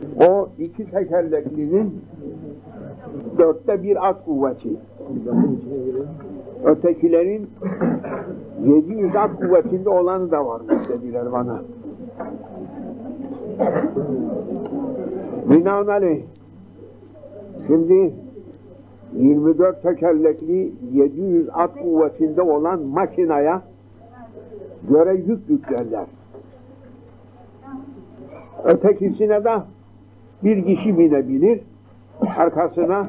O iki tekerleklinin 1/4 at kuvveti. Ötekilerin 700 at kuvvetinde olanı da varmış dediler bana. Binaenaleyh şimdi 24 tekerlekli 700 at kuvvetinde olan makinaya göre yük yüklerler. Ötekisine de bir kişi binebilir. Arkasına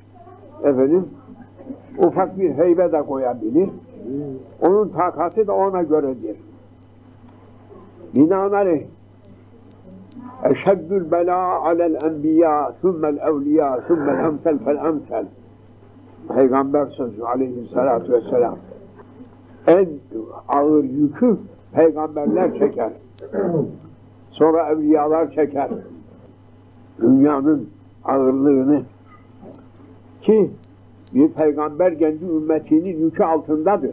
ufak bir heybe de koyabilir. Onun takatı da ona göredir. Binaenaleyh eşeddül belâ alel enbiyâ sümmel evliyâ sümmel emsel fel emsel. Peygamber sözü aleyhissalâtu vesselâm. En ağır yükü peygamberler çeker. Sonra evliyalar çeker. Dünyanın ağırlığını. Ki bir peygamber kendi ümmetinin yükü altındadır.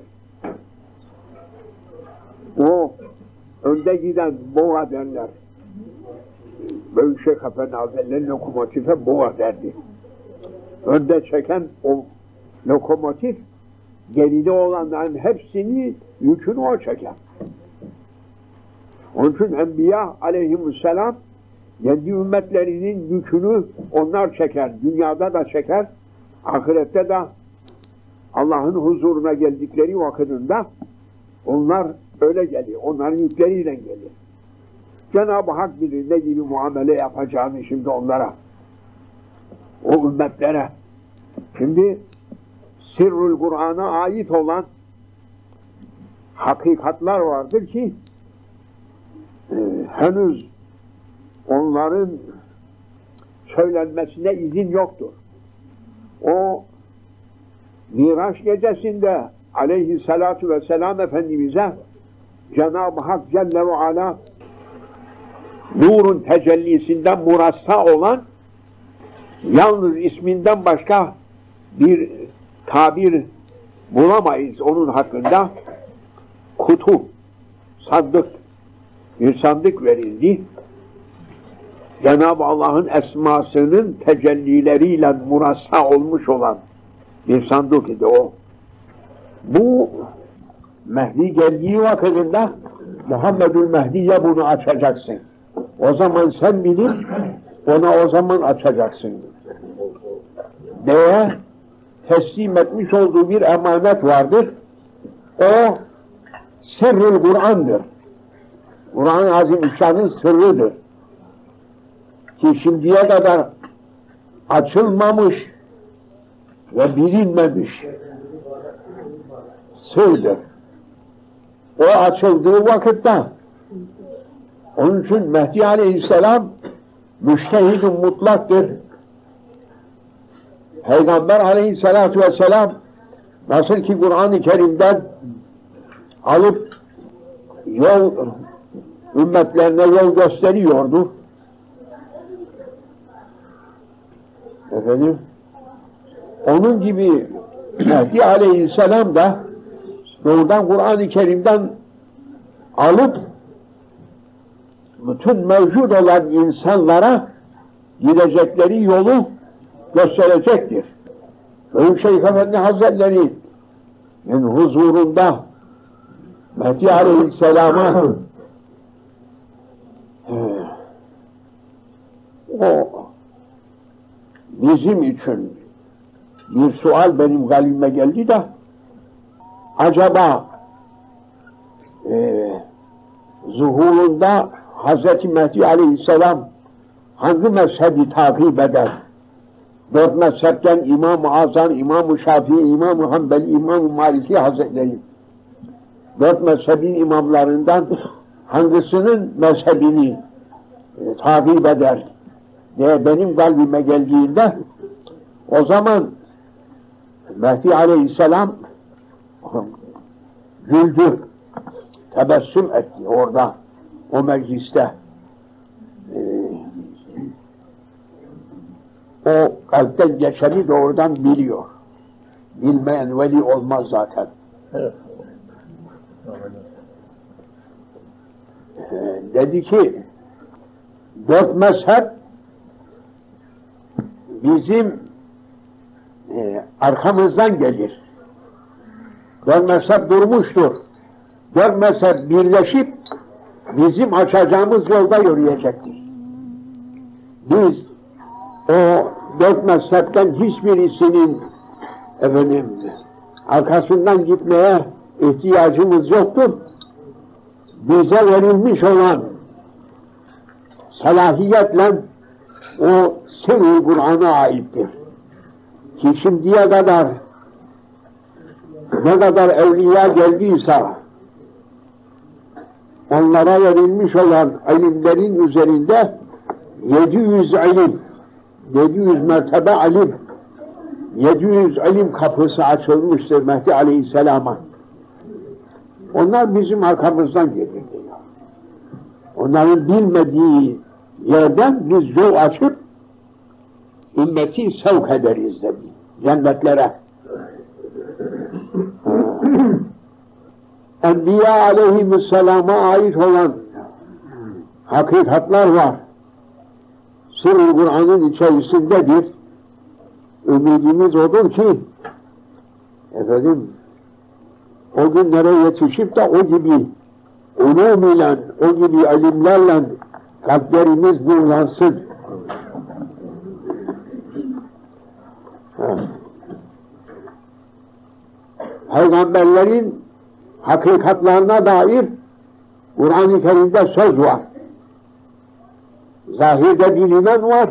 O önde giden boğa derler. Böyle Şeyh Efendi Hazretleri lokomotife boğa derdi. Önde çeken o lokomotif geride olanların hepsini yükünü o çeker. Onun için Enbiya aleyhisselam kendi ümmetlerinin yükünü onlar çeker. Dünyada da çeker. Ahirette de Allah'ın huzuruna geldikleri vakitinde onlar öyle geliyor. Onların yükleriyle geliyor. Cenab-ı Hak bilir ne gibi muamele yapacağını şimdi onlara. O ümmetlere. Şimdi Sirrül Kur'an'a ait olan hakikatlar vardır ki henüz onların söylenmesine izin yoktur. O Miraç gecesinde aleyhissalatu vesselam Efendimiz'e Cenab-ı Hak Celle ve Ala nurun tecellisinden murassa olan yalnız isminden başka bir tabir bulamayız onun hakkında. Kutu, sandık, bir sandık verildi. Cenab-ı Allah'ın esmasının tecellileriyle murassa olmuş olan bir sandık idi o. Bu Mehdi geldiği vakitinde Muhammedül Mehdi'ye bunu açacaksın. O zaman sen bilir, ona o zaman açacaksın diye teslim etmiş olduğu bir emanet vardır. O Sırrül Kur'an'dır. Kur'an-ı Azimüşşan'ın sırrıdır. Ki şimdiye kadar açılmamış ve bilinmemiş sırdır. O açıldığı vakitte onun için Mehdi Aleyhisselam müştehid-i mutlaktır. Peygamber Aleyhisselatü Vesselam nasıl ki Kur'an-ı Kerim'den alıp yol ümmetlerine yol gösteriyordu. Onun gibi Mehdi Aleyhisselam da doğrudan Kur'an-ı Kerim'den alıp bütün mevcut olan insanlara gidecekleri yolu gösterecektir. Büyük Şeyh Efendi Hazretleri'nin huzurunda Mehdi Aleyhisselam'a o bizim için bir sual benim kalbime geldi de acaba zuhurunda Hazreti Mehdi Aleyhisselam hangi mezhebi takip eder? 4 mezhepten İmam-ı Azam, İmam-ı Şafii, İmam-ı Hanbeli, İmam-ı Maliki Hazretleri 4 mezhebin imamlarından hangisinin mezhebini takip eder diye benim kalbime geldiğinde o zaman Mehdi Aleyhisselam güldü, tebessüm etti orada, o mecliste. O kalpten geçeni doğrudan biliyor. Bilmeyen veli olmaz zaten. Evet. Dedi ki 4 mezhep bizim arkamızdan gelir. Dört mezhep durmuştur. Dört mezhep birleşip bizim açacağımız yolda yürüyecektir. Biz o dört mezhepten hiçbirisinin arkasından gitmeye ihtiyacımız yoktur. Bize verilmiş olan salahiyetle o sır-ı Kur'an'a aittir. Ki şimdiye kadar ne kadar evliya geldiyse onlara verilmiş olan ilimlerin üzerinde 700 ilim, 700 mertebe ilim, 700 ilim kapısı açılmıştır Mehdi Aleyhisselam'a. Onlar bizim arkamızdan gelir diyor. Onların bilmediği yerden biz yol açıp ümmeti sevk ederiz dedi. Cennetlere. Enbiya aleyhisselama ait olan hakikatlar var. Sır-ı Kur'an'ın içerisindedir. Ümidimiz odur ki o günlere yetişip de o gibi ulûm ile, o gibi ilimlerle kalplerimiz nurlansın. Peygamberlerin hakikatlarına dair Kur'an-ı Kerim'de söz var. Zahirde bilinen var.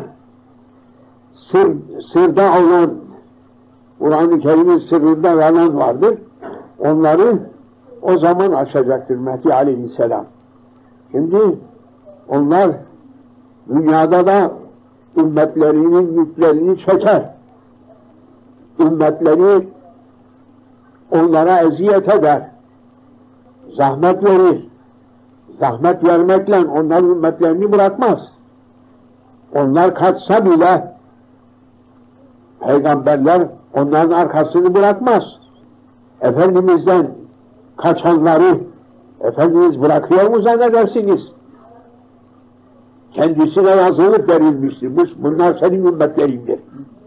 Sırda olan, Kur'an-ı Kerim'in sırrında yalan vardır. Onları o zaman açacaktır Mehdi Aleyhisselam. Şimdi onlar dünyada da ümmetlerinin yüklerini çeker. Ümmetleri onlara eziyet eder. Zahmet verir. Zahmet vermekle onlar ümmetlerini bırakmaz. Onlar kaçsa bile peygamberler onların arkasını bırakmaz. Efendimiz'den kaçanları Efendimiz bırakıyor mu zannedersiniz? Kendisine yazılıp verilmiştir. Bunlar senin ümmetlerindir.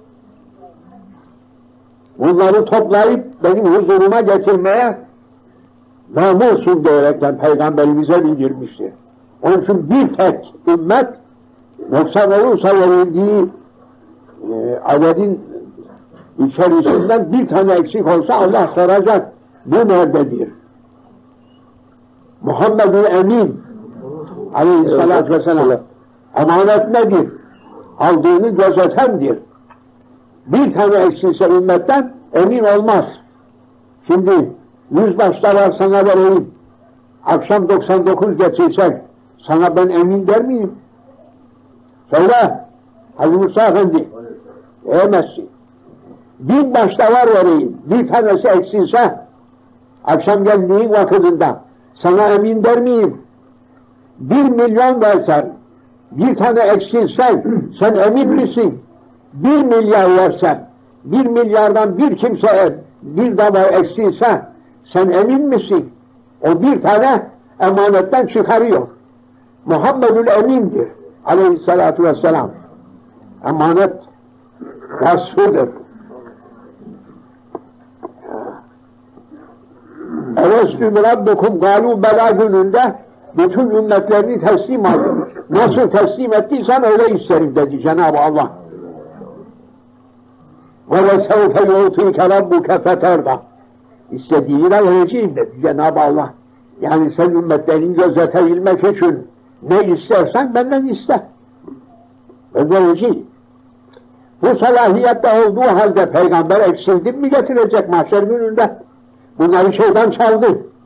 Bunları toplayıp benim huzuruma getirmeye namusun diyerekten Peygamberimize bildirmiştir. Onun için bir tek ümmet noksan olursa verildiği adedin içerisinden bir tane eksik olsa Allah soracak. Bu nerededir? Muhammedül Emin Aleyhisselatü Vesselam emanet nedir? Aldığını gözetendir. Bir tane eksilse ümmetten emin olmaz. Şimdi 100 başta var sana vereyim. Akşam 99 getirsen sana ben emin der miyim? Söyle. Hacı Musa Efendi. Diyemezsin. 1000 başta var vereyim. Bir tanesi eksilse akşam geldiğin vakitinde sana emin der miyim? 1 milyon versen bir tane eksilsen sen emin misin? 1 milyar versen 1 milyardan bir kimseye bir dava eksilse sen emin misin? O bir tane emanetten çıkarıyor. Muhammedül Emin'dir Aleyhisselatü Vesselam. Emanet vasfıdır. Evestüm Rabbukum galu bela gününde bütün ümmetlerini teslim aldı. Nasıl teslim ettiysen öyle isterim dedi Cenab-ı Allah. وَلَسَوْفَ يُعْتِيكَ رَبُّكَ فَتَرْضَ İstediğini de vereceğim dedi Cenab-ı Allah. Yani sen ümmetlerini gözetebilmek için ne istersen benden iste. Ben vereceğim. Bu salahiyette olduğu halde peygamber eksildi mi getirecek mahşer gününde? Bunları şeytan çaldı.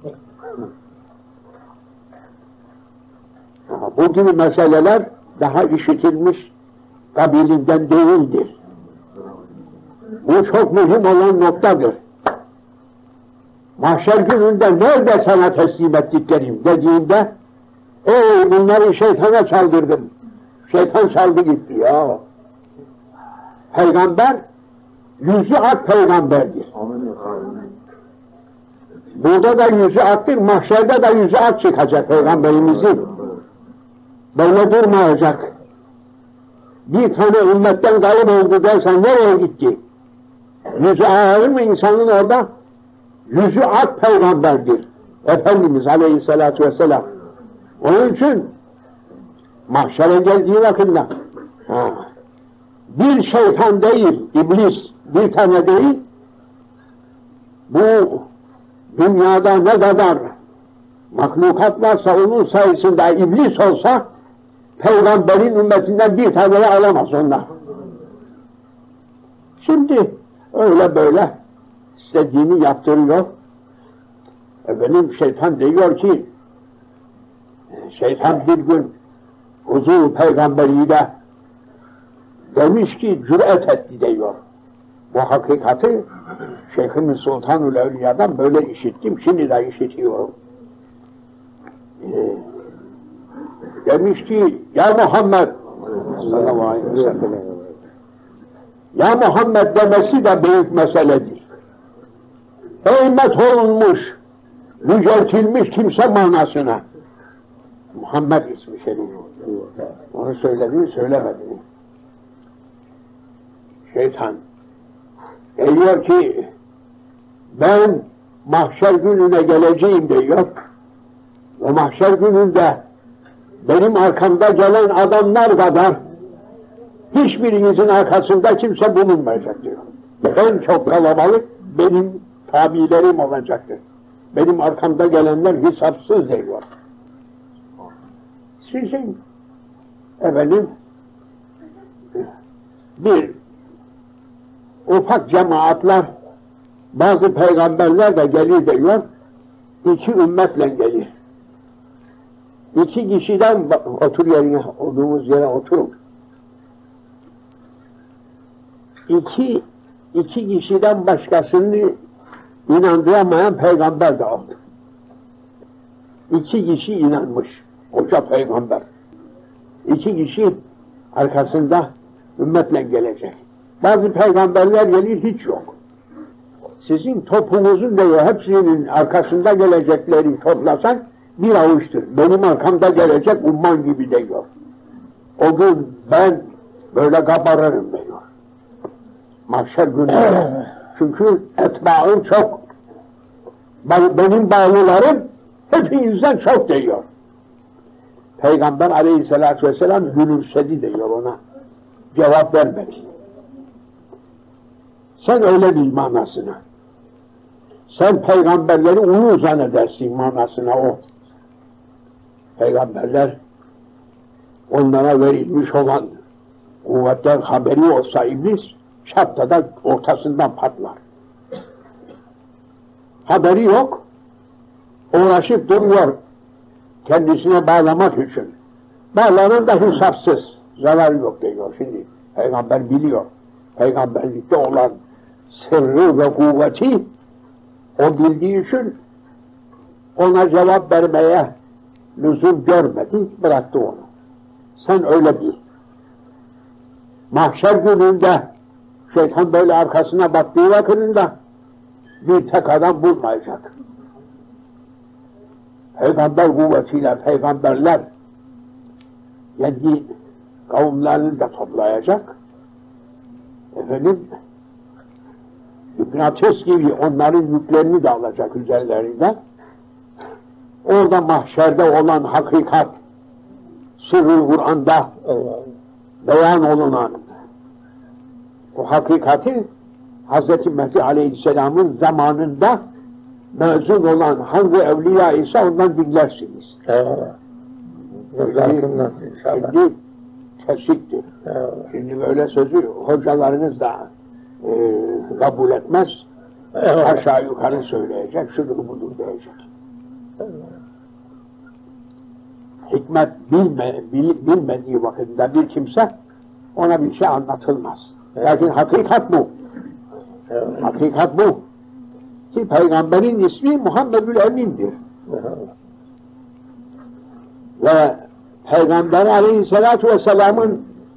Bu gibi meseleler daha işitilmiş kabilinden değildir. Bu çok mühim olan noktadır. Mahşer gününde nerede sana teslim ettiklerim dediğinde bunları şeytana çaldırdım. Şeytan çaldı gitti ya. Peygamber yüzü ak peygamberdir. Burada da yüzü aktır, mahşerde de yüzü ak çıkacak peygamberimizin. Böyle durmayacak. bir tane ümmetten kayıp oldu dersen nereye gitti? Yüzü ağır mı insanın orada? Yüzü ak peygamberdir. Efendimiz Aleyhisselatü Vesselam. Onun için mahşere geldiği vakitte bir şeytan değil, iblis bir tane değil, bu dünyada ne kadar mahlukat varsa onun sayesinde iblis olsa peygamberin ümmetinden bir tane de alamaz onlar. Şimdi öyle böyle istediğini yaptırıyor. Benim şeytan diyor ki, şeytan bir gün huzur peygamberiyle demiş ki cüret etti diyor. Bu hakikati Şeyhimiz Sultanul Evliya'dan böyle işittim, şimdi de işitiyorum. Demiş ki, ya Muhammed sallallahu aleyhi ve sellem, ya Muhammed demesi de büyük meseledir. Heymet olunmuş, yüceltilmiş kimse manasına. Muhammed ismi şerif. Onu söyledi mi, söylemedi mi? Şeytan diyor ki, ben mahşer gününe geleceğim diyor. Ve mahşer gününde benim arkamda gelen adamlar kadar hiçbirinizin arkasında kimse bulunmayacak diyor. En çok kalabalık benim tabilerim olacaktır. Benim arkamda gelenler hesapsız diyor. Sizin efendim bir ufak cemaatler, bazı peygamberler de gelir diyor, iki ümmetle gelir. İki kişiden, otur yerine, olduğumuz yere oturun. İki kişiden başkasını inandıramayan peygamber de oldu. İki kişi inanmış, koca peygamber. İki kişi arkasında ümmetle gelecek. Bazı peygamberler gelir, hiç yok. Sizin topunuzun diyor, hepsinin arkasında gelecekleri toplasan bir avuçtur. Benim arkamda gelecek umman gibi diyor. O gün ben böyle kabarırım diyor. Mahşer gününde. Çünkü etbaım çok. Benim bağlılarım hepinizden çok diyor. Peygamber Aleyhisselatü Vesselam gülümsedi diyor ona. Cevap vermedi. Sen öyle bil manasına. Sen peygamberleri uyu zannedersin manasına o. Peygamberler onlara verilmiş olan kuvvetten haberi olsa iblis çaptada ortasından patlar. Haberi yok. Uğraşıp duruyor kendisine bağlamak için. Bağlanan da hesapsız. Zarar yok diyor şimdi. Peygamber biliyor. Peygamberlikte olan sırrı ve kuvveti o bildiği için ona cevap vermeye lüzum görmedi, bıraktı onu. Sen öyle bil. Mahşer gününde şeytan böyle arkasına baktığı vakitinde bir tek adam bulmayacak. Peygamber kuvvetiyle peygamberler kendi kavimlerini de toplayacak. Efendim mıknatıs gibi onların yüklerini de alacak üzerlerinde. Orada mahşerde olan hakikat sırrı Kur'an'da beyan olunan o hakikati Hz. Mehdi Aleyhisselam'ın zamanında mezun olan hangi evliya ise ondan dinlersiniz. Şimdi kesiktir. Şimdi böyle sözü hocalarınız da kabul etmez. Aşağı yukarı söyleyecek, şudur budur diyecek. Hikmet bilmediği vakitte bir kimse ona bir şey anlatılmaz. Lakin hakikat bu. Hakikat bu. Ki peygamberin ismi Muhammedül Emin'dir. Ve Peygamber Aleyhisselatü Vesselam'ın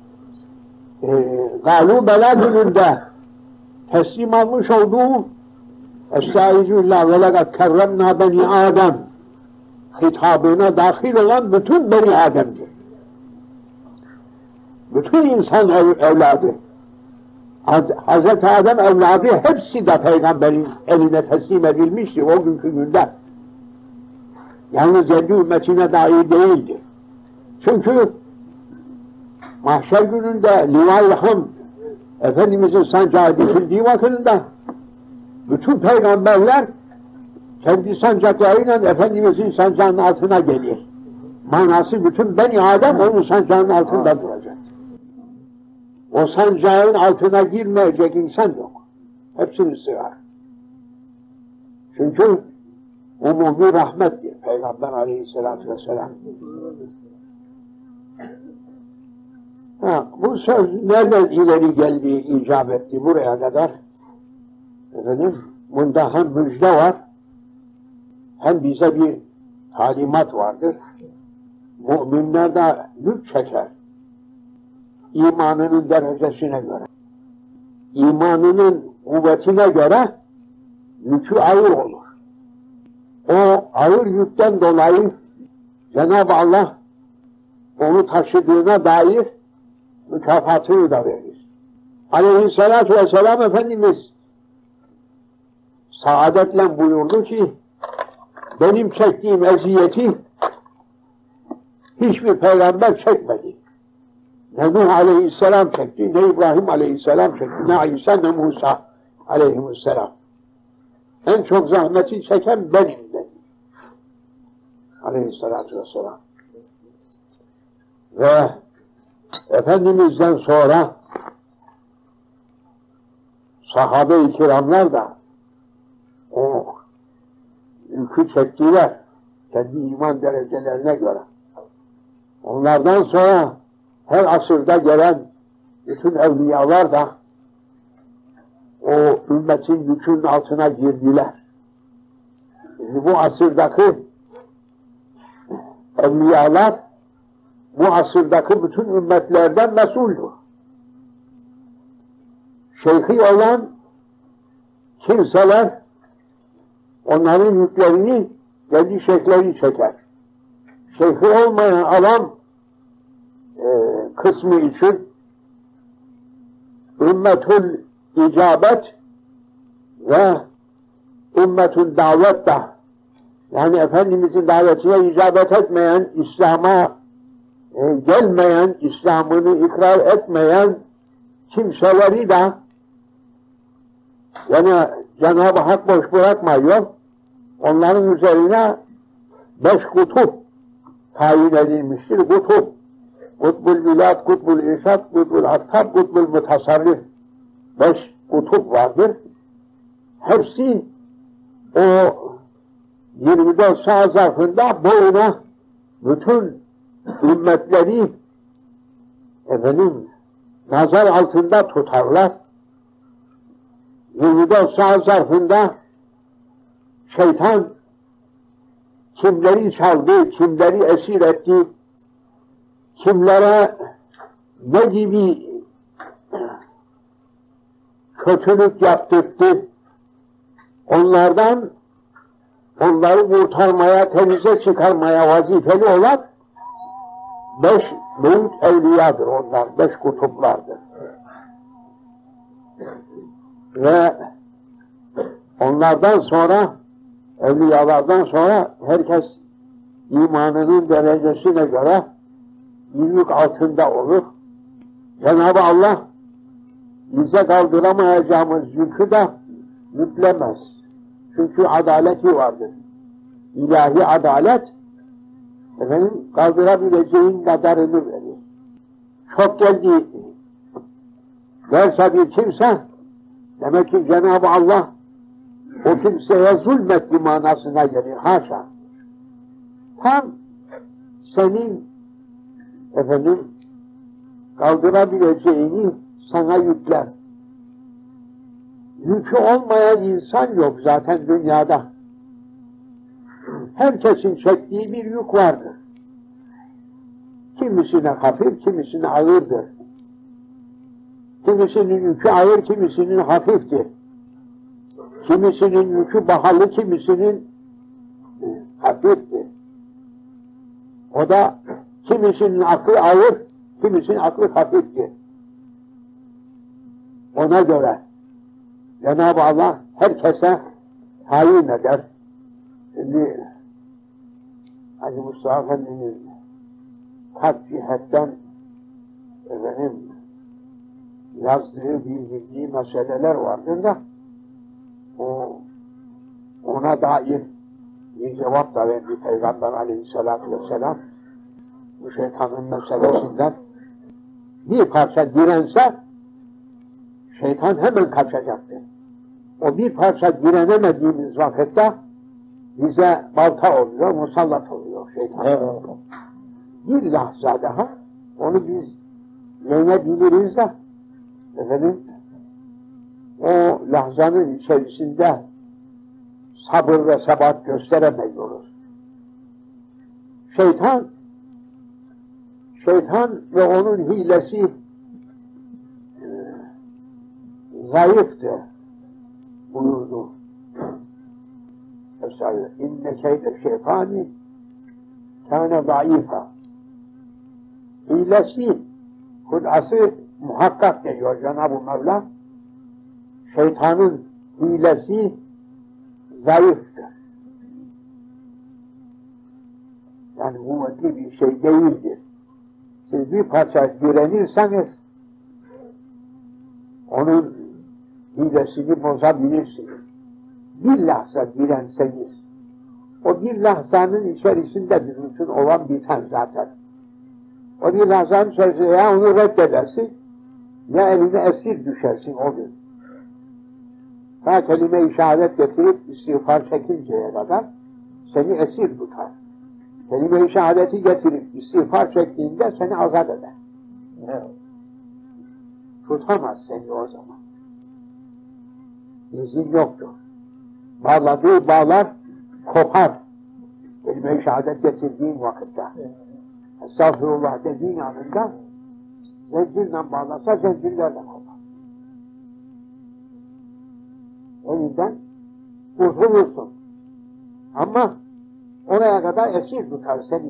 Galu Bela gününde teslim almış olduğu Estağfirullah ve lekad kerremna beni Adem hitabına dahil olan bütün beni Adem'dir. bütün insan evladı, Hazreti Adem evladı hepsi de peygamberin eline teslim edilmişti o günkü günde. Yalnız kendi ümmetine dair değildi. Çünkü mahşer gününde Liva-i Hamd Efendimizin sancağı dikildiği vakitinde bütün peygamberler kendi sancaklarıyla Efendimizin sancağının altına geliyor. Manası bütün Beni Adem onun sancağının altında duracak. O sancağın altına girmeyecek insan yok. Hepsini sığar. Çünkü umumi rahmettir Peygamber aleyhissalatü vesselam. Bu söz nereden ileri geldi, icap etti buraya kadar? Efendim, bunda hem müjde var, hem bize bir talimat vardır. Müminler de yük çeker. İmanının derecesine göre. İmanının kuvvetine göre yükü ağır olur. O ağır yükten dolayı Cenab-ı Allah onu taşıdığına dair mükafatını da verir. Aleyhissalatu vesselam Efendimiz saadetle buyurdu ki benim çektiğim eziyeti hiçbir peygamber çekmedi. Ne Nuh aleyhisselam çekti, ne İbrahim aleyhisselam çekti, ne İsa ne Musa aleyhisselam. En çok zahmeti çeken benim dedi. Aleyhissalatu vesselam. Ve Efendimiz'den sonra sahabe-i kiramlar da o yükü çektiler kendi iman derecelerine göre. Onlardan sonra her asırda gelen bütün evliyalar da o ümmetin yükünün altına girdiler. Şimdi bu asırdaki evliyalar bu asırdaki bütün ümmetlerden mesuldür. Şeyhi olan kimseler onların yüklerini kendi şeyhleri çeker. Şeyhi olmayan adam kısmı için ümmetül icabet ve ümmetül davet da yani Efendimizin davetine icabet etmeyen, İslam'a gelmeyen, İslam'ını ikrar etmeyen kimseleri de yani Cenab-ı Hak boş bırakmıyor. Onların üzerine 5 kutup tayin edilmiştir. Kutup. Kutbul Bilad, Kutbul İrşad, Kutbul Hattab, Kutbul Mutasarrif. 5 kutup vardır. Hepsi o 24 saat zarfında boyuna bütün ümmetleri nazar altında tutarlar. 24 saat zarfında şeytan kimleri çaldı, kimleri esir etti, kimlere ne gibi kötülük yaptırdı, onları kurtarmaya, temize çıkarmaya vazifeli olan 5 büyük evliyadır onlar, 5 kutuplardır. Ve onlardan sonra, evliyalardan sonra herkes imanının derecesine göre yük altında olur. Cenab-ı Allah bize kaldıramayacağımız yükü de yüklemez. Çünkü adaleti vardır. İlahi adalet kaldırabileceğin kadarını verir. Çok geldi derse bir kimse demek ki Cenab-ı Allah o kimseye zulmetti manasına gelir. Haşa. Tam senin kaldırabileceğini sana yükler. Yükü olmayan insan yok zaten dünyada. Herkesin çektiği bir yük vardır. Kimisine hafif, kimisine ağırdır. Kimisinin yükü ağır, kimisinin hafiftir. Kimisinin yükü pahalı, kimisinin hafiftir. O da kimisinin aklı ağır, kimisinin aklı hafiftir. Ona göre Cenab-ı Allah herkese tayin eder. Şimdi Hacı Mustafa Efendi'nin kalp cihetten yazdığı, bildirdiği meseleler vardır da ona dair bir cevap da verdi Peygamber Aleyhisselatü Vesselam. Bu şeytanın meselesinden bir parça dirense şeytan hemen kaçacaktır. O bir parça direnemediğimiz vakitte bize balta oluyor, musallat oluyor şeytan. Evet. Bir lahza daha onu biz yenebiliriz de o lahzanın içerisinde sabır ve sebat gösteremiyoruz. Şeytan ve onun hilesi zayıftır buyurdu. Mesela inne keyde şeytani kâne zayıfa. Hilesi, hudası muhakkak diyor Cenab-ı Mevla. Şeytanın hilesi zayıftır. Yani kuvvetli bir şey değildir. Siz bir parça direnirseniz onun hilesini bozabilirsiniz. Bir lahza direnseniz o bir lahzanın içerisinde bir bütün olan biten zaten. O bir lahzanın içerisinde ya onu reddedersin ya eline esir düşersin o gün. Ta kelime-i şehadet getirip istiğfar çekinceye kadar seni esir tutar. Kelime-i şehadeti getirip istiğfar çektiğinde seni azat eder. Evet. Tutamaz seni o zaman. İzin yoktur. Bağladığı bağlar kopar. Kelime-i şehadet getirdiğin vakitte. Estağfurullah dediğin anında zincirle bağlasa zincirlerle kopar. Elinden kurtulursun. Ama oraya kadar esir tutar seni.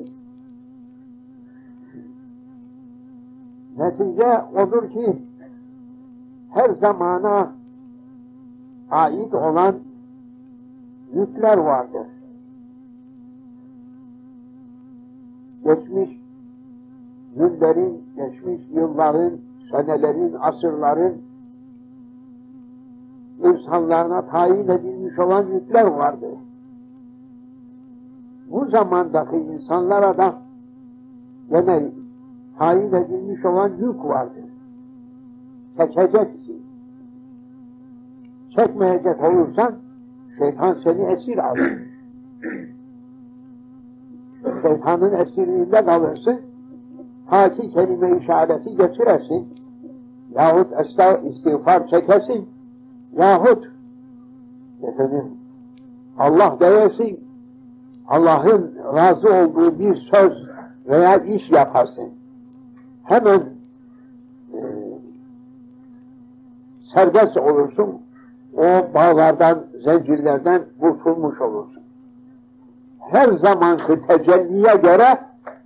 Netice odur ki her zamana ait olan yükler vardır. Geçmiş günlerin, geçmiş yılların, senelerin, asırların insanlarına tayin edilmiş olan yükler vardır. Bu zamandaki insanlara da gene tayin edilmiş olan yük vardır. Çekeceksin. Çekmeyecek olursan şeytan seni esir alır. Şeytanın esirliğinde kalırsın. Ta ki kelime-i şehadeti getiresin. Yahut istiğfar çekesin. Yahut Allah diyesin. Allah'ın razı olduğu bir söz veya iş yaparsın. Hemen serbest olursun. O bağlardan, zincirlerden kurtulmuş olursun. Her zamanki tecelliye göre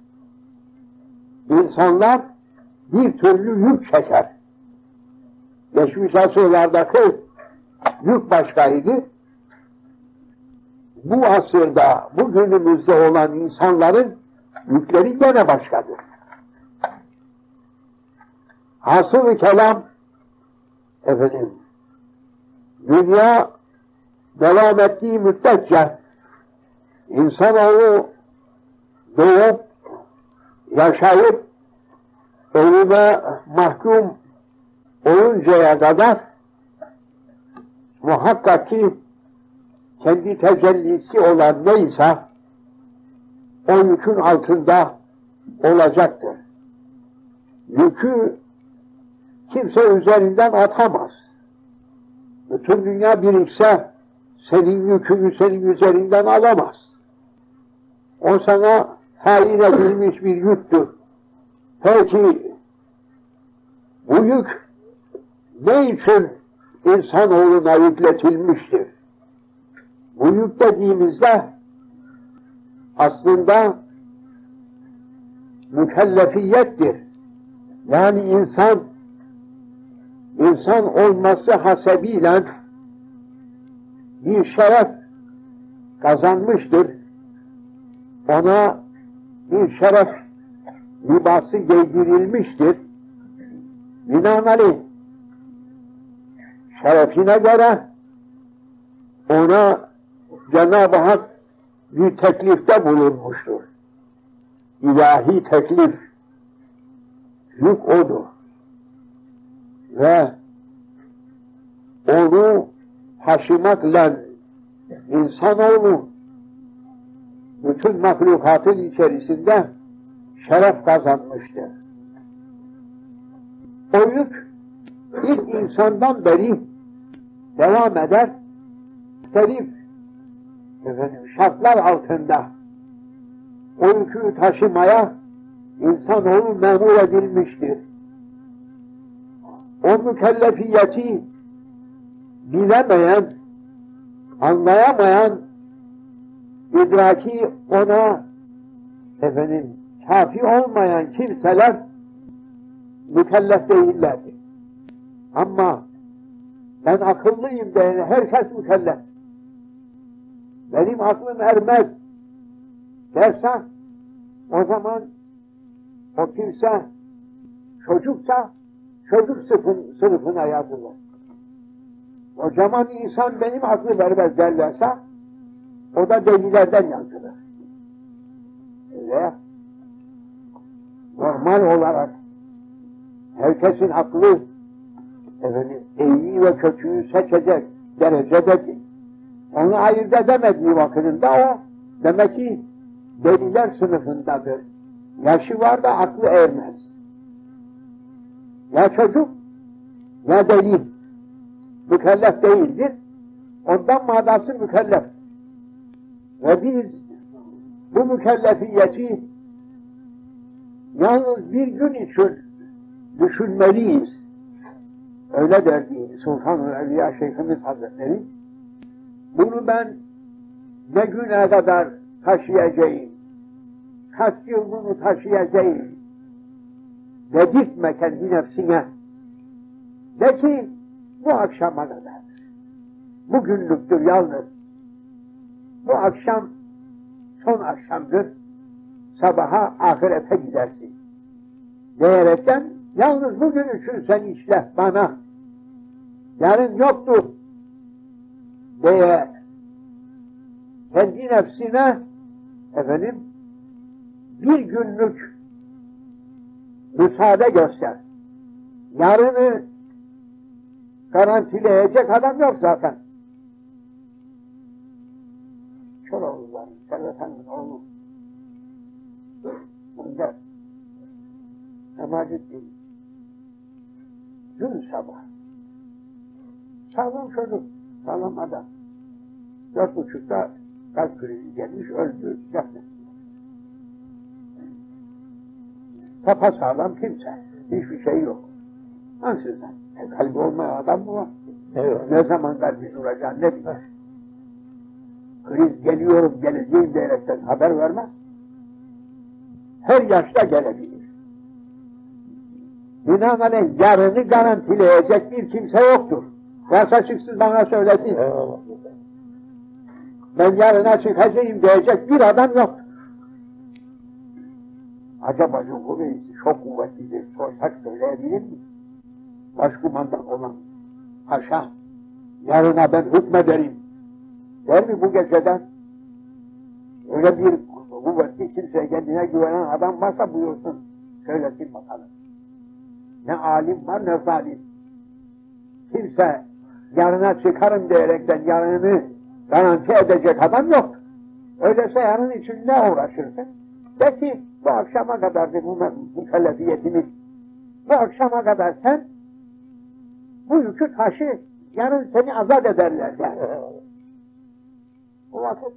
insanlar bir türlü yük çeker. Geçmiş asırlardaki yük başkaydı. Bu asırda, bu günümüzde olan insanların yükleri gene başkadır. Hasıl-ı kelam, dünya devam ettiği müddetçe insanoğlu doğup, yaşayıp, ölüme mahkum oluncaya kadar muhakkak ki kendi tecellisi olan neyse o yükün altında olacaktır. Yükü kimse üzerinden atamaz. Bütün dünya birikse senin yükünü senin üzerinden alamaz. O sana tayin edilmiş bir yüktür. Peki bu yük ne için insanoğluna yükletilmiştir? Bu yük dediğimizde aslında mükellefiyettir. Yani insan olması hasebiyle bir şeref kazanmıştır. Ona bir şeref libası giydirilmiştir. Binaenaleyh şerefine göre ona Cenab-ı Hak bir teklifte bulunmuştur. İlahi teklif, yük odur. Ve onu taşımakla insanoğlu bütün mahlukatın içerisinde şeref kazanmıştır. O yük ilk insandan beri devam eder, muhtelif şartlar altında o yükü taşımaya insanoğlu memur edilmiştir. O mükellefiyeti bilemeyen, anlayamayan, idraki ona kafi olmayan kimseler mükellef değillerdir. Ama ben akıllıyım diye herkes mükellef. Benim aklım ermez derse o zaman o kimse çocuksa çocuk sınıfına yazılır. O zaman insan benim aklım ermez derlerse o da delilerden yazılır. Ve normal olarak herkesin aklı iyi ve kötüyü seçecek derecededir. Onu ayırt edemediği vakitinde o demek ki deliler sınıfındadır. Yaşı var da aklı ermez. Ya çocuk ya deli mükellef değildir. Ondan madası mükellef. Ve biz bu mükellefiyeti yalnız bir gün için düşünmeliyiz. Öyle derdi Sultan-ı Evliya Şeyhimiz Hazretleri. Bunu ben ne güne kadar taşıyacağım, kaç yıl bunu taşıyacağım dedirtme kendi nefsine. De ki bu akşama kadar, bugünlüktür yalnız. Bu akşam son akşamdır, sabaha ahirete gidersin. Diyerekten yalnız bugün için sen işle bana, yarın yoktur diye kendi nefsine bir günlük müsaade göster. Yarını garantileyecek adam yok zaten. Çoroğlu'ların, Serveten'in oğlu. Bunda Cemalettin dün sabah sağlam çocuk, sağlam adam. 4.30'da kalp krizi gelmiş, öldü. Sapasağlam kimse, hiçbir şey yok. Ansızdan, kalbi olmayan adam mı var? Evet. Ne zaman kalbi duracağını ne bilir? Kriz geliyorum, geleceğim diyerekten haber vermez. Her yaşta gelebilir. Binaenaleyh yarını garantileyecek bir kimse yoktur. Varsa çıksın bana söylesin. Ben yarına çıkacağım diyecek bir adam yok. Acaba Cumhuriyeti çok kuvvetlidir, sorsak söyleyebilir mi? Başkumandan olan paşa, yarına ben hükmederim der mi bu geceden? Öyle bir kuvvetli kimse, kendine güvenen adam varsa buyursun, söylesin bakalım. Ne alim var ne zalim. Kimse yarına çıkarım diyerekten yarını garanti edecek adam yok. Öyleyse yarın için ne uğraşırsın? De ki bu akşama kadardır bu mükellefiyetimiz. Bu akşama kadar sen bu yükü taşı, yarın seni azat ederler der. O vakit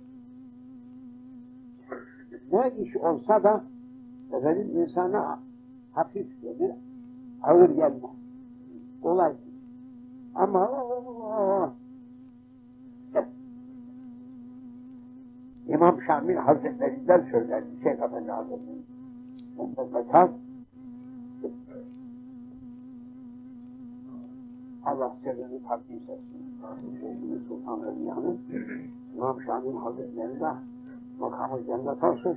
ne iş olsa da insana hafif gelir, ağır gelmez. Kolay. Ama İmam Şamil Hazretleri'nden söylerdi Şeyh Efendi Hazretleri. Allah sırrını takdis etsin. Şeyhimiz Sultan Evliya'nın İmam Şamil Hazretleri de makamı cennet olsun.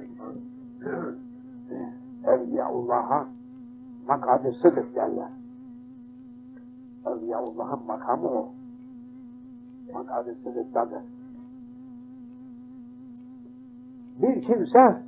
Evliyaullah'a makadı sıdık derler. Evliyaullah'ın makamı o. Makadı sıdıktadır. Bir kimse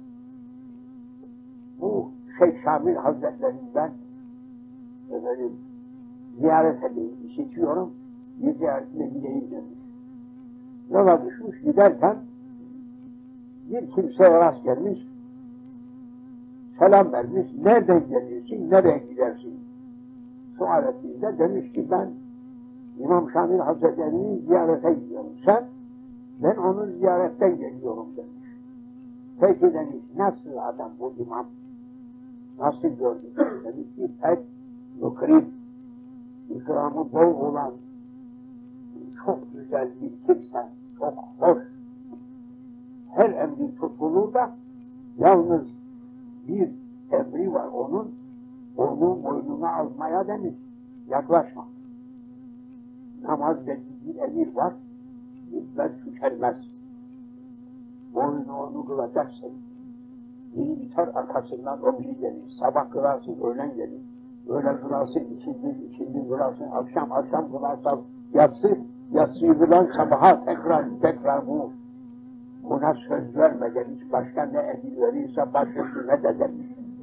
bu Şeyh Şamil Hazretleri'nden efendim ziyaret edeyim, işitiyorum, bir ziyaretine gideyim demiş. Yola düşmüş, giderken bir kimseye rast gelmiş, selam vermiş, nereden geliyorsun, nereye gidersin? Sual ettiğinde demiş ki ben İmam Şamil Hazretleri'ni ziyarete gidiyorum. Sen? Ben onu ziyaretten geliyorum demiş. Peki demiş, nasıl adam bu imam? Nasıl gördün? Demiş ki pek mukrim, ikramı bol olan çok güzel bir kimse, çok hoş. Her emri tutulur da yalnız bir emri var onun boynuna almaya demiş, yaklaşma. Namaz dediği bir emir var, bitmez tükenmez. Boynu onu kılacaksın. Biri biter arkasından o biri gelir. Sabah kılarsın, öğlen gelir. Öğlen kılarsın, ikindi kılarsın, akşam kılarsın, yatsıyı kılan sabaha tekrar bu. Buna söz vermeden hiç başka ne emir verirse baş üstüne de demiş.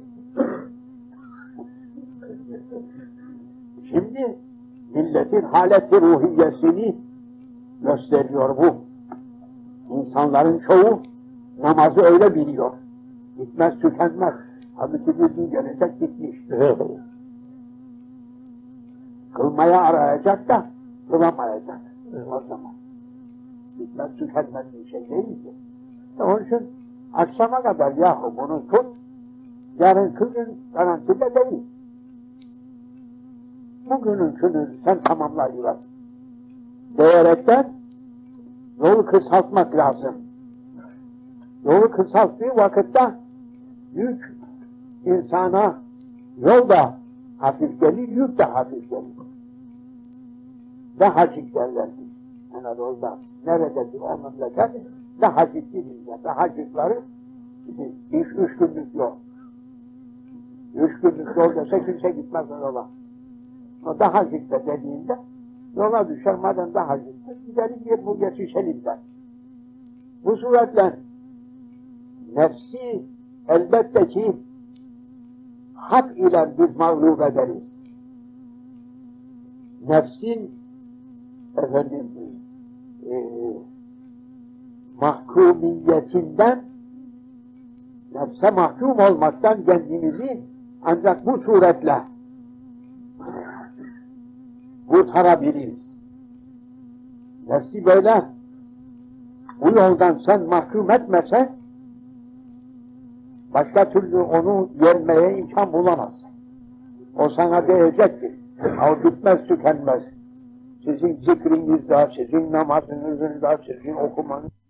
Şimdi milletin haleti ruhiyesini gösteriyor bu. İnsanların çoğu namazı öyle biliyor. Bitmez tükenmez. Halbuki bir gün gelecek bitmiş. Kılmaya arayacak da kılamayacak. O zaman. Bitmez tükenmez bir şey değil ki. Onun için akşama kadar yahu bunu tut, yarınki gün garantide değil. Bugününkünü sen tamamlayıver. Diyerekten yolu kısaltmak lazım. Yolu kısalttığı vakitte yük insana yol da hafif gelir, yük de hafif gelir. Dahacık derler. Anadolu'da nerededir o memleket? Dahacık değil. Dahacıkları üç günlük yol. 3 günlük yol dese kimse gitmez yola. O Dahacık da dediğinde yola düşer, madem Dahacık'ta gidelim bir bu geçişelim der. Bu suretle nefsi elbette ki hak ile biz mağlup ederiz. Nefsin mahkumiyetinden, nefse mahkum olmaktan kendimizi ancak bu suretle kurtarabiliriz. Nefsi böyle bu yoldan sen mahkum etmesen başka türlü onu yenmeye imkan bulamazsın. O sana diyecektir. O bitmez tükenmez. Sizin zikrinizde, sizin namazınızda, sizin okumanız